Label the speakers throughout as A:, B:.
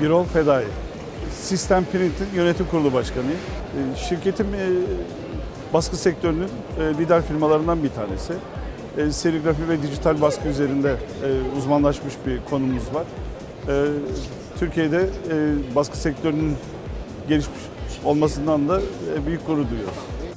A: Birol Fedai. Sistem Print'in yönetim kurulu başkanıyım. Şirketim baskı sektörünün lider firmalarından bir tanesi. Serigrafi ve dijital baskı üzerinde uzmanlaşmış bir konumuz var. Türkiye'de baskı sektörünün gelişmiş olmasından da büyük gurur duyuyoruz.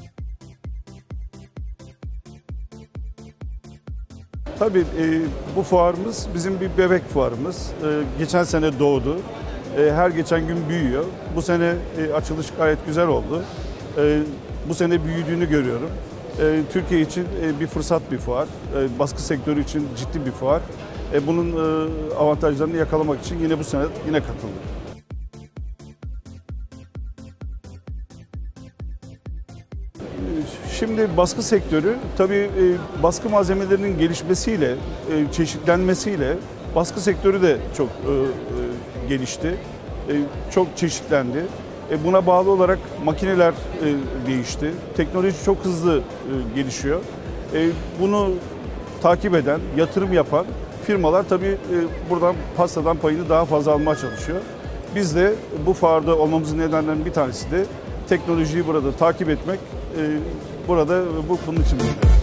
A: Tabii bu fuarımız bizim bir bebek fuarımız. Geçen sene doğdu. Her geçen gün büyüyor. Bu sene açılış gayet güzel oldu. Bu sene büyüdüğünü görüyorum. Türkiye için bir fırsat bir fuar. Baskı sektörü için ciddi bir fuar. Bunun avantajlarını yakalamak için yine bu sene katıldık. Şimdi baskı sektörü tabii baskı malzemelerinin gelişmesiyle, çeşitlenmesiyle baskı sektörü de çok gelişti. Çok çeşitlendi. Buna bağlı olarak makineler değişti. Teknoloji çok hızlı gelişiyor. Bunu takip eden, yatırım yapan firmalar tabii buradan pastadan payını daha fazla almaya çalışıyor. Biz de bu fuarda olmamızın nedenlerinden bir tanesi de teknolojiyi burada takip etmek. Burada bunun için.